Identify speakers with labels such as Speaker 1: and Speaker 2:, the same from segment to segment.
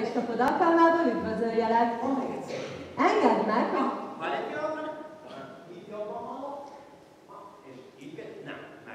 Speaker 1: születésnapod alkalmából üdvözöljelek. Engedd meg!
Speaker 2: Várj egy pillanat, így jobban hallom. És így kell? Nem, meg.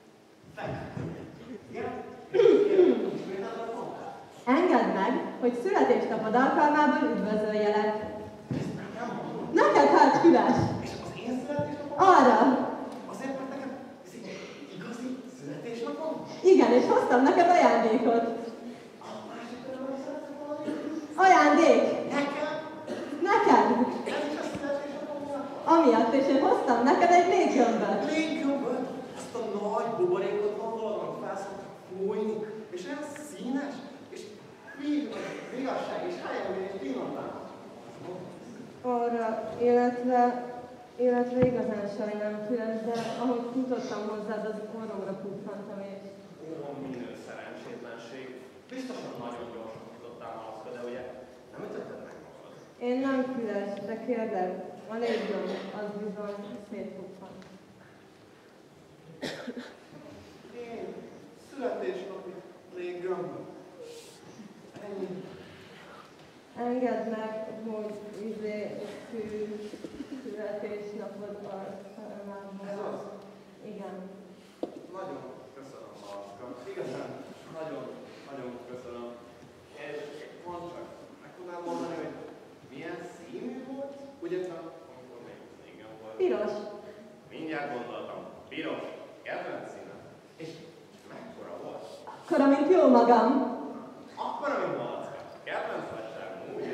Speaker 1: Engedd meg, hogy születésnapod alkalmából üdvözöljelek. Neked hát füles!
Speaker 2: És az én születésnapom?
Speaker 1: Arra!
Speaker 2: Azért, mert nekem ez egy igazi születésnapom?
Speaker 1: Igen, és hoztam neked ajándékot.
Speaker 2: A másikra nem szeretem valami?
Speaker 1: Ajándék!
Speaker 2: Nekem?
Speaker 1: Neked!
Speaker 2: Ez is a születésnapom volt?
Speaker 1: Amiatt, és én hoztam neked egy léggömböt.
Speaker 2: Léggömböt? Azt a nagy buborékot gondolom, hogy felszoktak fújni, és olyan színes, és vigasság, és helyemén, és pillantán.
Speaker 1: Arra, illetve igazán sajnálom füles, de ahogy futottam hozzád, az orromra puffanttam és...
Speaker 2: Ó, minő szerencsétlenség. Biztosan nagyon gyorsan futottál malaszka, de ugye nem ütötted meg magad?
Speaker 1: Én nem füles, de kérdez, a léggömb, az bizony szétpuffant.
Speaker 2: Én születésnapi léggömb. Ennyi.
Speaker 1: Engedd meg, hogy születésnapod alkalmából.
Speaker 2: Ez az?
Speaker 1: Igen.
Speaker 2: Nagyon köszönöm, Malaszka. Igazán, nagyon köszönöm. És mondd csak, meg tudnám mondani, hogy milyen színű volt? Ugye csak, amikor még régen volt.
Speaker 1: Piros.
Speaker 2: Mindjárt gondoltam. Piros. Kedvenc színem. És mekkora volt?
Speaker 1: Akkora, mint jó magam.
Speaker 2: Akkora, mint Malacka. Kedvenc vestem, úgy.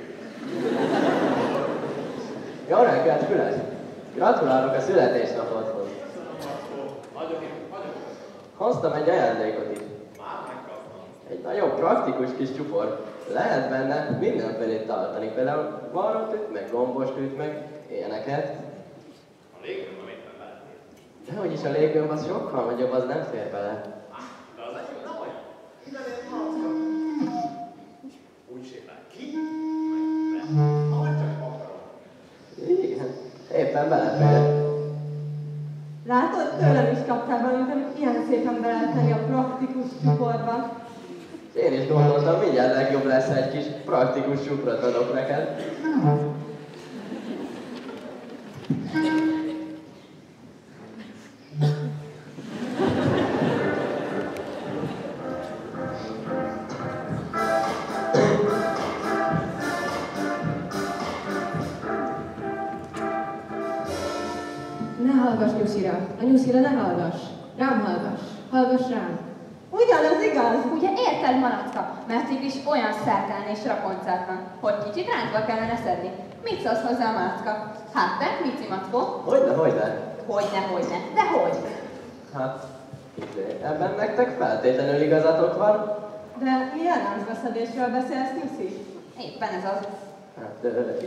Speaker 3: Jó reggelt, Füles! Gratulálok a születésnapodhoz!
Speaker 2: Köszönöm, Markó. Nagyon köszönöm.
Speaker 3: Hoztam egy ajándékot is.
Speaker 2: Már megkaptam.
Speaker 3: Egy nagyon praktikus kis csupor. Lehet benne mindenfelét tartani, például varrótűt, meg gombostűt, meg ilyeneket.
Speaker 2: A léggömb, amit nem belefér.
Speaker 3: Dehogy is a léggömb az sokkal nagyobb, az nem fér bele.
Speaker 2: De az enyém nem olyan. Ide nézd, Malacka. Úgy sétál ki, meg be. Ahogy csak akarom.
Speaker 3: Igen, éppen belefér.
Speaker 1: Látod, tőlem is kaptál valamit, amit ilyen szépen be lehet tenni a praktikus csuporba.
Speaker 3: Én is gondoltam, mindjárt legjobb lesz, egy kis praktikus csuprot adok neked.
Speaker 4: Ne hallgass Nyuszira, a Nyuszira ne hallgass. Rám hallgass, hallgass rám.
Speaker 1: Ugyanaz igaz?
Speaker 5: Ugye érted, Malacka? Mert is olyan szertelen és rakoncátlan, hogy kicsit rántva kellene szedni. Mit szólsz hozzá, Malacka? Hát te, Mici Mackó?
Speaker 3: Hogyne.
Speaker 5: Hogyne, de hogy?
Speaker 3: Hát, ebben nektek feltétlenül igazatok van.
Speaker 1: De milyen láncbeszedésről beszélsz, Nyuszi?
Speaker 5: Éppen ez az.
Speaker 3: Hát,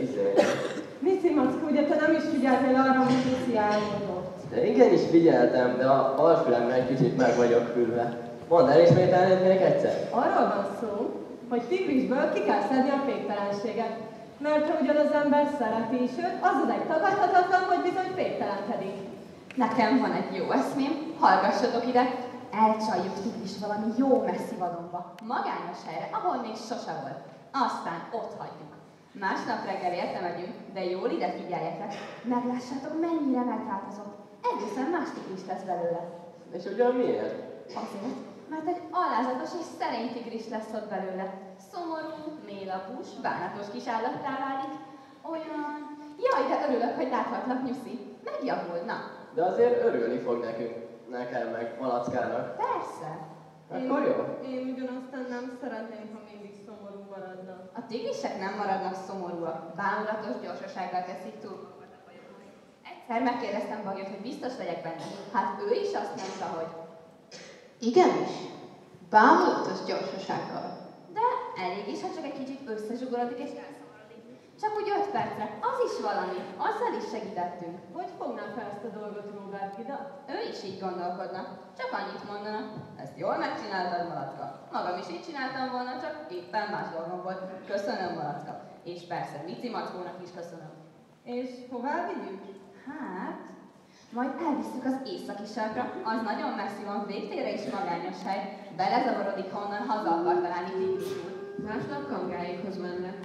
Speaker 1: Mici Mackó, ugye te nem is figyeltél arra, amit Nyuszi elmondott.
Speaker 3: De igenis figyeltem, de a alfülemmel egy kicsit meg vagyok fülve. Mondd, elismételnéd még egyszer?
Speaker 1: Arról van szó, hogy tigrisből ki kell szedni a féktelenséget. Mert ha ugyan az ember szereti is őt, az odáig tagadhatatlan, hogy bizony féktelenkedik.
Speaker 5: Nekem van egy jó eszmém, hallgassatok ide. Elcsaljuk Tigris valami jó messzi vadonba, magányos helyre, ahol még sose volt. Aztán ott hagyjuk. Másnap reggel érte megyünk, de jól ide figyeljetek. Meglássátok, mennyire megváltozott. Egészen más tigris lesz belőle.
Speaker 3: És ugyan miért?
Speaker 5: Azért, mert egy alázatos és szerény tigris lesz ott belőle. Szomorú, mélapús, bánatos kis állattá válik. Olyan... Jaj, de örülök, hogy láthatlak, Nyuszi. Megjavulna.
Speaker 3: De azért örülni fog nekünk, nekem meg Malackának.
Speaker 5: Persze.
Speaker 3: Akkor jó?
Speaker 1: Én ugyanaztán nem szeretném, ha mindig szomorú maradna.
Speaker 5: A tigrisek nem maradnak szomorúak. Bámulatos gyorsasággal teszik túl. Egyszer megkérdeztem Bagyot, hogy biztos legyek benne. Hát ő is azt mondta, hogy...
Speaker 4: Igenis, bámulatos gyorsasággal.
Speaker 5: De elég is, ha csak egy kicsit összezsugorodik és elszomorodik. Csak úgy 5 percre, az is valami, azzal is segítettünk.
Speaker 1: Hogy fogná fel ezt a dolgot Róbert Gida?
Speaker 5: Ő is így gondolkodna, csak annyit mondana. Ezt jól megcsináltad, Malacka. Magam is így csináltam volna, csak éppen más dolgom volt. Köszönöm, Malacka. És persze, Mici Mackónak is köszönöm.
Speaker 1: És hová vigyük?
Speaker 5: Hát, majd elvisszük az északi sarkra, az nagyon messzi van, végtére is magányos hely. Belezavarodik, ha onnan haza akar találni Tigris úr.
Speaker 4: Másnap Kangáékhoz mennek.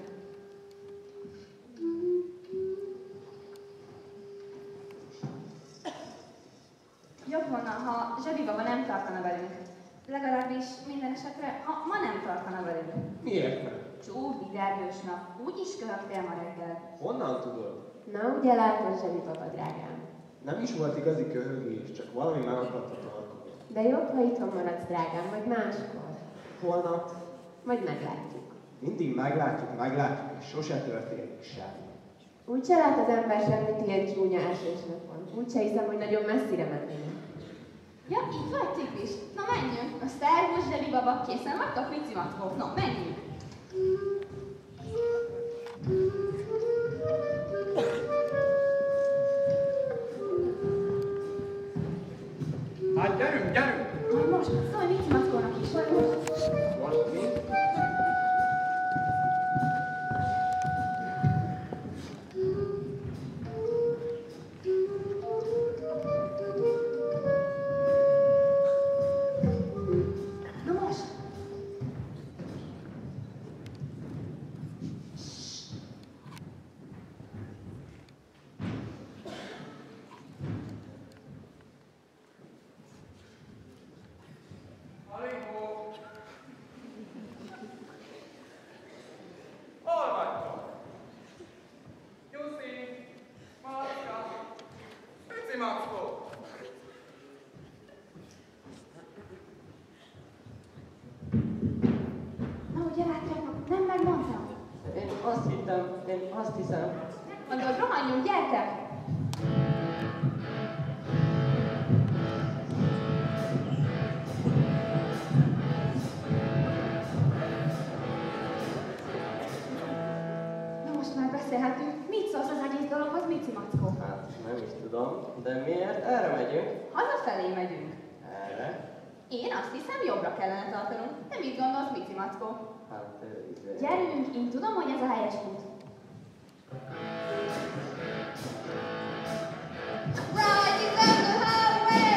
Speaker 5: Jobb volna, ha Zsebi baba nem tartana velünk. Legalábbis minden esetre, ha ma nem tartana velünk.
Speaker 6: Miért nem?
Speaker 5: Csúf, vidergős nap. Úgyis köhögtél ma reggel.
Speaker 6: Honnan tudod?
Speaker 7: Na, ugye látod, Zsebi baba, drágám.
Speaker 6: Nem is volt igazi köhögés, csak valami megakadt a tartom.
Speaker 7: De jobb, ha itthon maradsz, drágám, vagy máskor.
Speaker 6: Holnap
Speaker 7: Majd meglátjuk.
Speaker 6: mindig meglátjuk, és sose történik semmi.
Speaker 7: Úgyse lát az ember semmit ilyen csúnya esésnapon. Úgyse hiszem, hogy nagyon messzire mennének.
Speaker 5: Ja, itt vagy, Tigris? Na menjünk. A szervus Zsebi baba készen vagytok, Mici Mackó? No, menjünk.
Speaker 2: Hát gyerünk, gyerünk!
Speaker 5: Majd most, szólj Mici Mackónak is.
Speaker 2: Most mi?
Speaker 5: Na most.
Speaker 2: Aligó! Hol vagytok? Jussi! Macska! Pici Mackó!
Speaker 5: Na, ugye látjátok, nem megmondtam.
Speaker 3: Én azt hiszem.
Speaker 5: Mondod, rohanjunk, gyertek! Na most már beszélhetünk. Mit szólsz az egész dologhoz, Mici Mackó?
Speaker 3: Hát nem is tudom, de miért? Erre megyünk.
Speaker 5: Hazafelé megyünk.
Speaker 3: Erre?
Speaker 5: Én azt hiszem, jobbra kellene tartanunk. Te mit gondolsz, Mici Mackó?
Speaker 3: Hát,
Speaker 5: Gyerünk, én tudom, hogy ez a helyes út. Riding down the highway,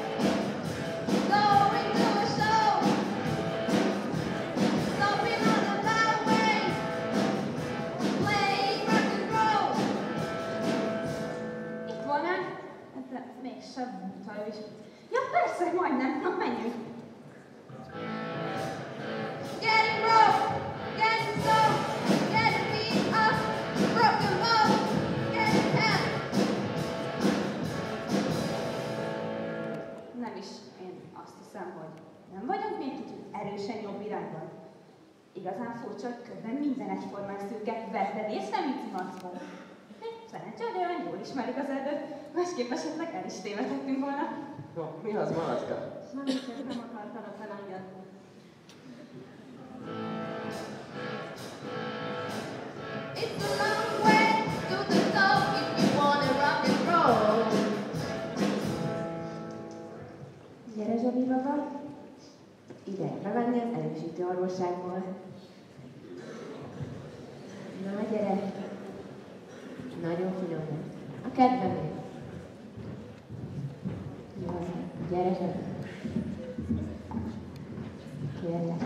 Speaker 5: going to a show, stopping on the byway, playing rock and roll. Itt volnánk, de mégsem mutat is. Ja persze, majdnem, na menjünk. Getting broke, getting soaked, getting beat up, broken bones, getting tapped. Nem is, én azt hiszem, hogy nem vagyunk még kicsit erősen jobb irányban. Igazán furcsa, hogy közben minden egyformán szürke, vetted észre, Mici Mackó? Szerencsére, de olyan jól ismerik az erdőt, másképp esetleg el is tévedhettünk volna.
Speaker 3: no, mi az, Malacka?
Speaker 1: Nem akartalak elengedni.
Speaker 5: It's a long way to the top if you wanna rock and roll.
Speaker 7: Gyere, Zsebi baba. Ide, bemenni az erősítő orvosságból. Na, gyere. Nagyon finom lesz. A kedvemért. Jaj, gyere, Zsebi. Kérlek.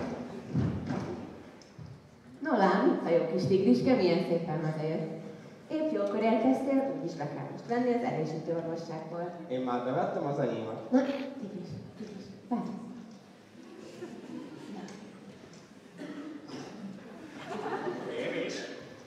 Speaker 7: No lám, itt a jó kis tigriske, milyen szépen hazajött. Épp jókor érkeztél, úgyis be kell most venni az erősítő orvosságból.
Speaker 6: Én már bevettem az enyémet.
Speaker 7: Na, tigris, várj.
Speaker 6: Én is.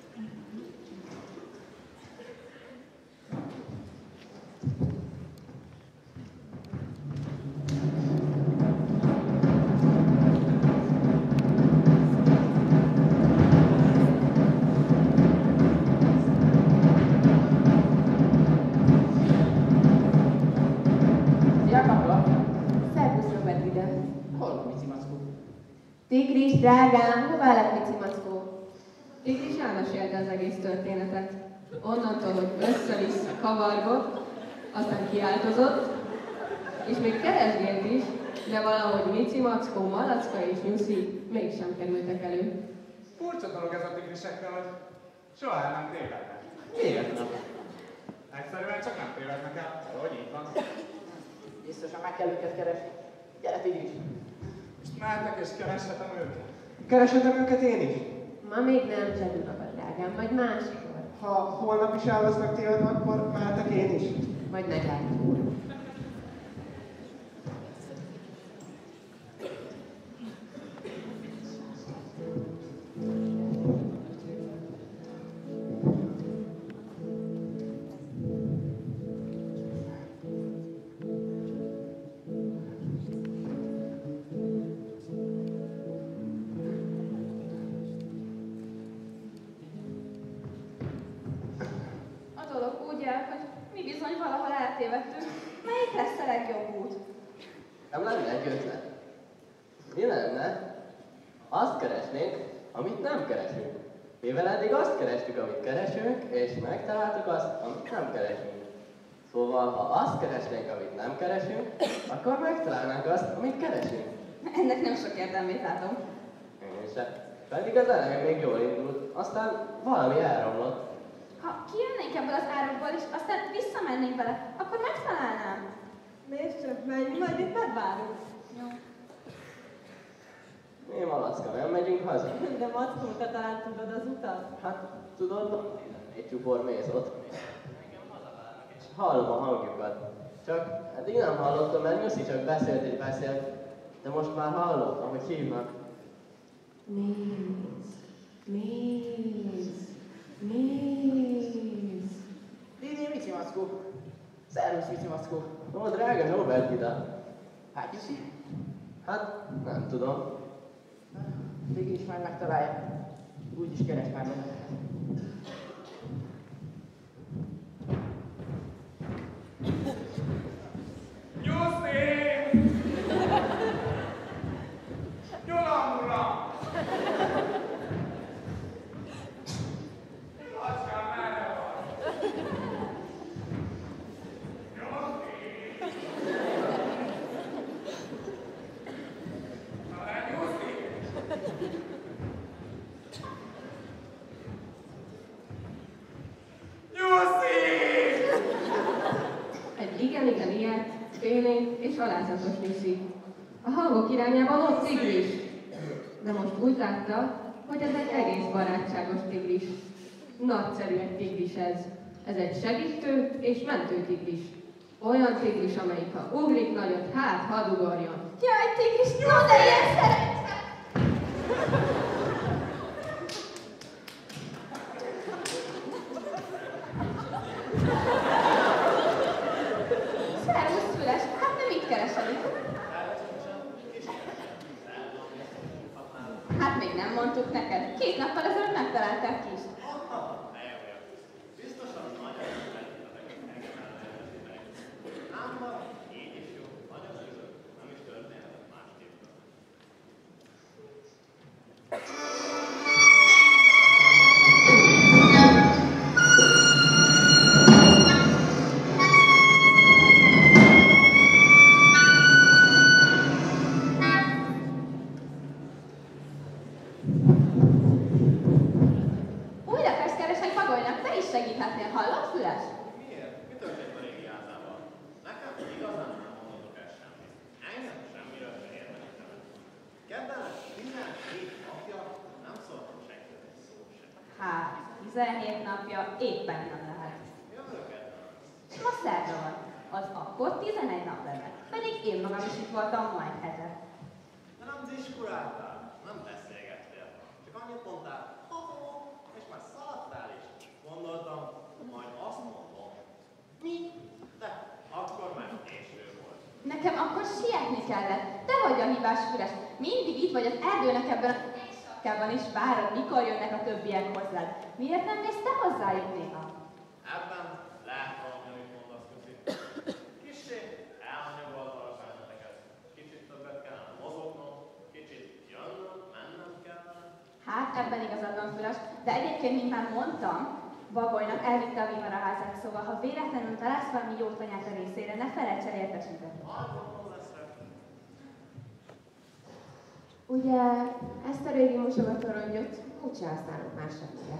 Speaker 3: Szia, papa!
Speaker 7: Szervusz, Robert, ide.
Speaker 3: Hol van Mici Mackó?
Speaker 7: Tigris, drágám, hová lett Mici Mackó?
Speaker 4: Tigris elmesélte az egész történetet. Onnantól, hogy össze-vissza kavargott, aztán kiáltozott, és még keresgélt is, de valahogy Mici Mackó, Malacka és Nyuszi mégsem kerültek elő.
Speaker 8: Furcsa dolog ez a tigrisekkel, hogy soha el nem tévednek.
Speaker 3: Miért nem?
Speaker 8: Egyszerűen csak nem tévednek el, hogy így van.
Speaker 3: Biztosan meg kell őket keresni. Gyere, Tigris!
Speaker 8: Most mehetek és kereshetem őket.
Speaker 6: Kereshetem őket én is?
Speaker 7: Ma még nem zsedülök, drágám, majd máskor.
Speaker 6: Ha holnap is elvesznek téged, akkor mehetek én is?
Speaker 7: Majd meglátjuk.
Speaker 5: Melyik lesz a legjobb út?
Speaker 3: Nem lenne egy ötlet? Mi lenne? Azt keresnénk, amit nem keresünk. Mivel eddig azt kerestük, amit keresünk, és megtaláltuk azt, amit nem keresünk. Szóval, ha azt keresnénk, amit nem keresünk, akkor megtalálnánk azt, amit keresünk.
Speaker 5: Ennek nem sok értelmét látom.
Speaker 3: Én sem. Pedig az elején még jól indult, aztán valami elromlott.
Speaker 5: Ha kijönnénk ebből az árokból, és aztán visszamennénk vele, akkor megtalálnám.
Speaker 1: Nézd csak, menjünk, majd itt megvárunk.
Speaker 5: Jó.
Speaker 3: Mi, Malacka, nem megyünk haza?
Speaker 1: De Mackóta, talán tudod az utat?
Speaker 3: Hát, tudod, egy csupor mész ott. És hallom a hangjukat. Csak eddig nem hallottam, mert Nyuszi csak beszélt és beszélt, de most már hallom, ahogy hívnak.
Speaker 7: Nézd, nézd, nézd.
Speaker 9: Didi, Mici Mackó. Szervusz, Mici Mackó.
Speaker 3: Ó, drága Robert ide.
Speaker 9: Hát, Nyuszi?
Speaker 3: Hát, nem tudom.
Speaker 9: Végig is majd megtalálja. Úgy is keres már benne.
Speaker 8: Nyuszi! Gyulamura! Lacskám, merre vagy? Nyuszi! Na le, Nyuszi! Nyuszi!
Speaker 4: Egy igen ilyet, félénk és alázatos Nyuszi. A hangok irányában ott tigris. De most úgy látta, hogy ez egy egész barátságos tigris. Nagyszerű egy tigris ez. Ez egy segítő és mentő tigris. Olyan tigris, amelyik ha ugrik nagyot, hát hadd ugorjon.
Speaker 5: Jaj, tigris, no de ilyen szeretem! Szervusz, Füles, hát nem itt keresel itt. Hát még nem mondtuk neked. 2 nappal ezelőtt megtalálták is.
Speaker 2: Biztosan nagyon szeretnétek engem ellenőrizni. Ám van, így is jó, nagyon örülök, nem is történhet másképpen.
Speaker 5: Újra festkeresek Bagolynak, te is segíthetnél, hallod, Füles?
Speaker 2: Miért? Mi történt a régi házával? Nekem igazán nem mondok el semmit. Engem semmiről sem érdekel. Kedden 17 napja nem szóltam senkinek egy szó sem.
Speaker 5: Hát, 17 napja éppen nem lehet.
Speaker 2: Jövő kedden.
Speaker 5: Ma szerda van, az akkor 11 nap lenne. Pedig én magam is itt voltam ma egy hete.
Speaker 2: De nem diskuráltál, nem beszélgettél. Csak annyit mondtál, ha-ho, és már szaladtál is. Gondoltam, majd azt mondom. Mi? De akkor már késő volt.
Speaker 5: Nekem akkor sietni kellett. Te vagy a hibás, Füles. Mindig itt vagy az erdőnek ebben a egy sapkában is várod, mikor jönnek a többiek hozzád. Miért nem mész te hozzájuk néha?
Speaker 2: Ebben lehet valami, amit mondasz, Köszi. Kissé elhanyagolt a benneteket. Kicsit többet kellene mozognom, kicsit jönnöm, mennem kellene.
Speaker 5: Hát ebben igazad van, Füles. De egyébként, mint már mondtam, Bagolynak elvitte a vihar a házát, szóval ha véletlenül találsz valami jót anyát a részére, ne felejts el értesíteni.
Speaker 2: Alkotom lesz rá.
Speaker 7: Ugye ezt a régi mosogatoronyot úgyse használunk már semmire.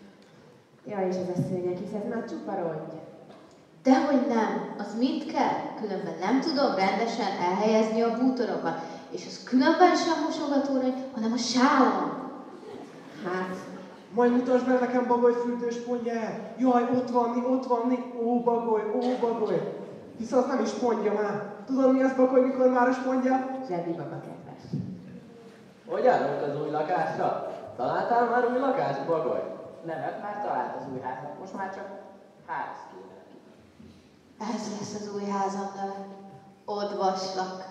Speaker 7: Ja, és ez a szőnyeg, hisz ez már csupa rongy.
Speaker 10: Dehogy nem, az mit kell? különben nem tudom rendesen elhelyezni a bútorokat. És az különben sem mosogatórony, hanem a sálam.
Speaker 6: Hát, majd mutasd meg nekem Bagoly fürdőspontjáját. Jaj, ott van, ó Bagoly. Hisz az nem is pontja már. Tudod mi az Bagoly, mikor már a spontja?
Speaker 9: Zsebi baba kedves.
Speaker 3: Hogy állunk az új lakásra? Találtál már új lakást, Bagoly?
Speaker 9: Nevet már talált az új háznak, most már csak ház kéne.
Speaker 10: Ez lesz az új házam neve. Odvaslak.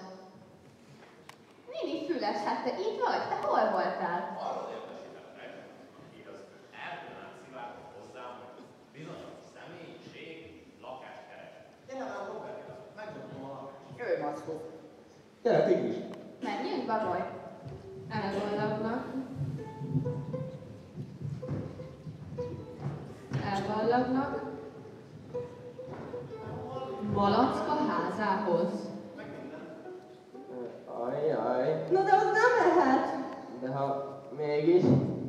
Speaker 5: Nini Füles, hát te itt vagy? Te hol voltál?
Speaker 2: Arról értesítettek, akik az erdőn át szivárgott hozzám, hogy bizonyos személyiség lakást keres. Gyere rá, Robert, megdobom a lakást.
Speaker 9: Jöjj, Mackó.
Speaker 6: Gyere, Tigris.
Speaker 5: Menjünk, Bagoly?
Speaker 4: Elballagnak. Elballagnak. Malacka házához.
Speaker 3: Ajjaj,
Speaker 1: No de az nem lehet.
Speaker 3: de ha mégis...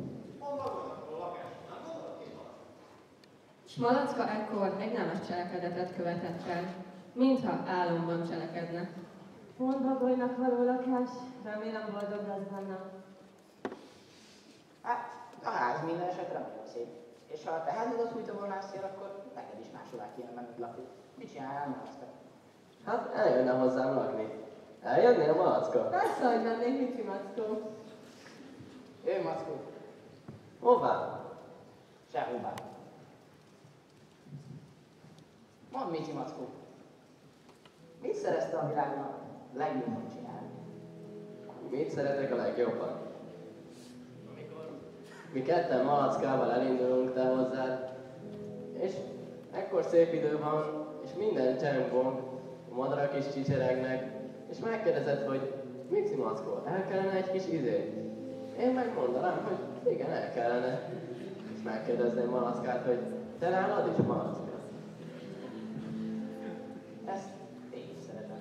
Speaker 4: S Malacka ekkor egy nemes cselekedetet követett el, mintha álomban cselekedne.
Speaker 1: Pont Bagolynak való lakás. Remélem boldog lesz benne.
Speaker 9: Hát, a ház minden esetre nagyon szép. És ha a te házadat fújta volnászél, akkor neked is máshol kéne menned lakni. Mit csinálnál, nem azt?
Speaker 3: Hát eljönne hozzám lakni. Eljönnél, Malacka?
Speaker 1: Persze, hogy mennék, Mici Mackó.
Speaker 9: Jöjj, Mackó.
Speaker 3: Hová?
Speaker 9: Sehová. Mondd, Mici Mackó. Mit szerezte a világnak legjobban csinálni?
Speaker 3: Mit szeretek a legjobban? Mi ketten Malackával elindulunk te hozzád, és ekkor szép idő van, és minden csengong, a madarak is csicseregnek, és megkérdezed, hogy Mici Mackó, el kellene egy kis izé? Én megmondanám, hogy igen, el kellene. És megkérdezném Malackát, hogy te nálad is, Malacka?
Speaker 9: Ezt én is szeretem.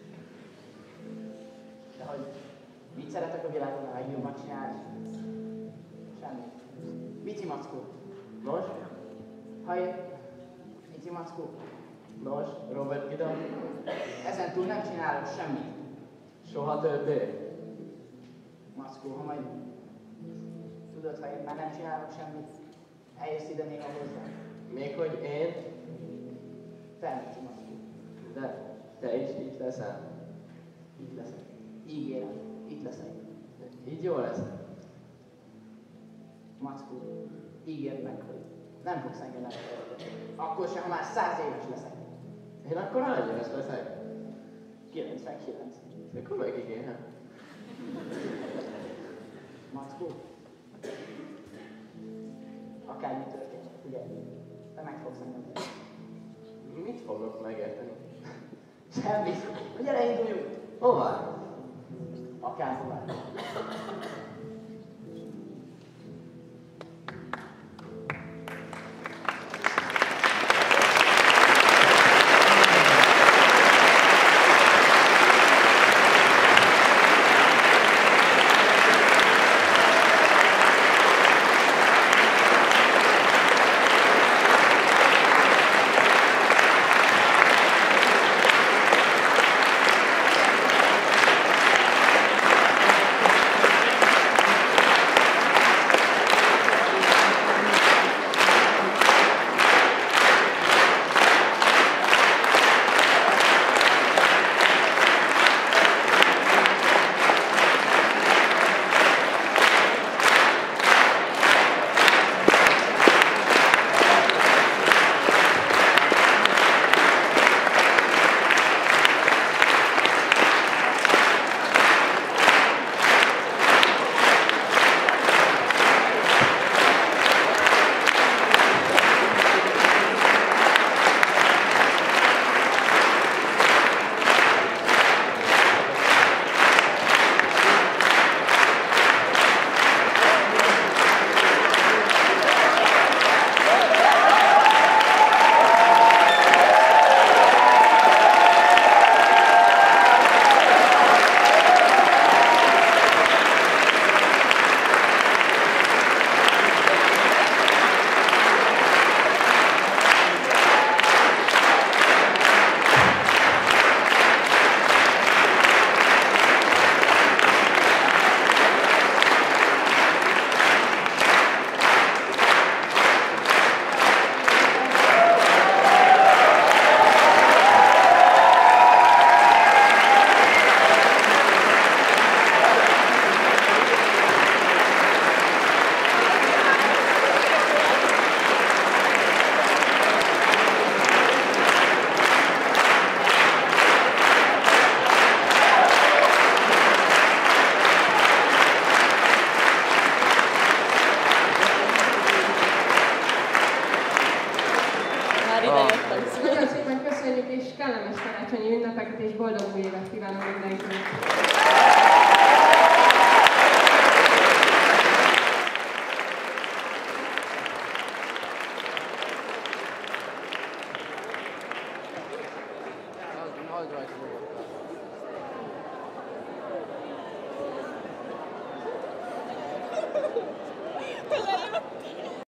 Speaker 9: De hogy mit szeretek a világon a legjobban csinálni? Semmi. Mici Mackó.
Speaker 3: Nos?
Speaker 9: Ha én... Mici Mackó.
Speaker 3: Nos, Robert Kidam?
Speaker 9: Ezen túl nem csinálok semmit.
Speaker 3: Soha többé?
Speaker 9: Mackó, ha majd... Tudod, ha én már nem csinálok semmit, eljössz ide néha hozzám.
Speaker 3: Még hogy én?
Speaker 9: Te, Mici Mackó.
Speaker 3: De te is itt leszel.
Speaker 9: Itt leszek. Ígérem, itt leszek.
Speaker 3: Így jó lesz.
Speaker 9: Mackó, ígérd meg, hogy nem fogsz engem elfelejteni. Akkor sem, ha már 100 éves leszek.
Speaker 3: Én akkor hány éves leszek?
Speaker 9: 99.
Speaker 3: Akkor megígérem.
Speaker 9: Mackó, akármi történik, ugye? Te meg fogsz engem érteni.
Speaker 3: Mit fogok megérteni?
Speaker 9: Semmit. Gyere, induljunk!
Speaker 3: Hová?
Speaker 9: Akárhová.
Speaker 1: Köszönöm.